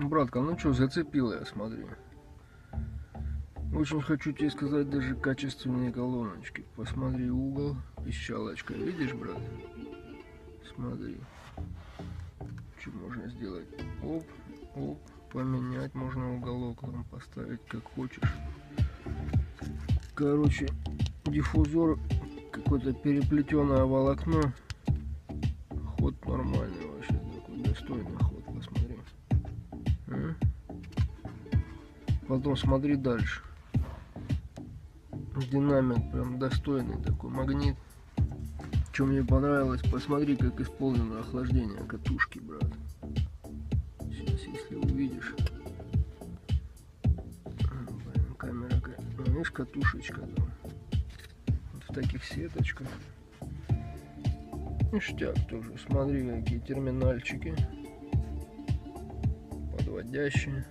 Братка, ну что, зацепил я, смотри. Очень хочу тебе сказать, даже качественные колоночки. Посмотри угол, пищалочка. Видишь, брат? Смотри. Что можно сделать? Оп, оп, поменять можно уголок, там поставить как хочешь. Короче, диффузор, какое-то переплетенное волокно. Ход нормальный вообще, такой достойный ход, посмотри. Потом смотри дальше. Динамик прям достойный такой, магнит. Что мне понравилось, посмотри, как исполнено охлаждение катушки, брат. Сейчас, если увидишь. Блин, камера, видишь, катушечка там. Вот в таких сеточках. Ништяк тоже. Смотри, какие терминальчики. Подводящие.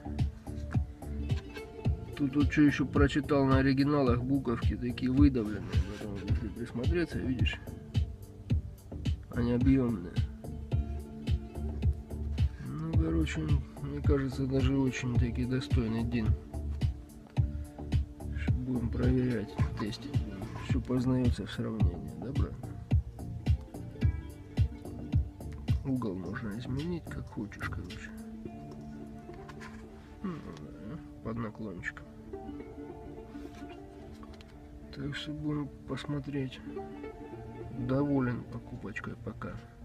Тут вот что еще прочитал на оригиналах, буковки такие выдавленные. Потом, если присмотреться, видишь, они объемные. Ну, короче, мне кажется, даже очень таки достойный дин. Будем проверять, тестить. Все познается в сравнении, да, брат? Угол можно изменить, как хочешь, короче. Под наклончиком. Так что будем посмотреть. Доволен покупочкой пока.